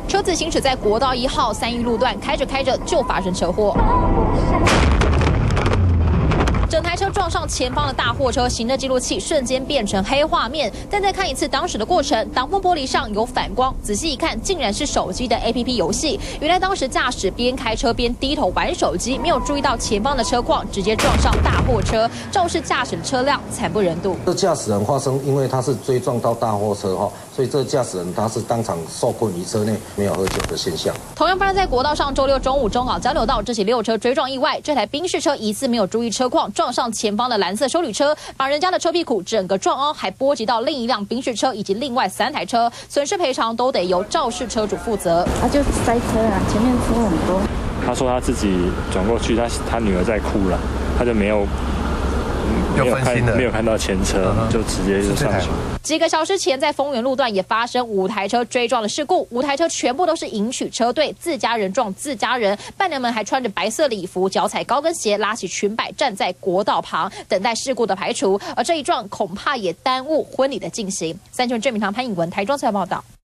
车子行驶在国道1号3义路段，开着开着就发生车祸。 整台车撞上前方的大货车，行车记录器瞬间变成黑画面。但再看一次当时的过程，挡风玻璃上有反光，仔细一看，竟然是手机的 APP 游戏。原来当时驾驶边开车边低头玩手机，没有注意到前方的车况，直接撞上大货车，肇事驾驶的车辆惨不忍睹。 这驾驶人发生，因为他是追撞到大货车哈，所以这驾驶人他是当场受困于车内，没有喝酒的现象。同样发生在国道上周六中午中港交流道，这起6车追撞意外，这台宾士车疑似没有注意车况。 撞上前方的蓝色休旅车，把人家的车屁股整个撞凹，还波及到另一辆宾士车以及另外3台车，损失赔偿都得由肇事车主负责。 他就塞车啊，前面车很多。他说他自己转过去，他女儿在哭了，他就没有看到前车，就直接就上去。 几个小时前，在丰原路段也发生5台车追撞的事故，5台车全部都是迎娶车队，自家人撞自家人，伴娘们还穿着白色礼服，脚踩高跟鞋，拉起裙摆站在国道旁，等待事故的排除。而这一撞恐怕也耽误婚礼的进行。3新闻郑明堂、潘颖文台中采访报道。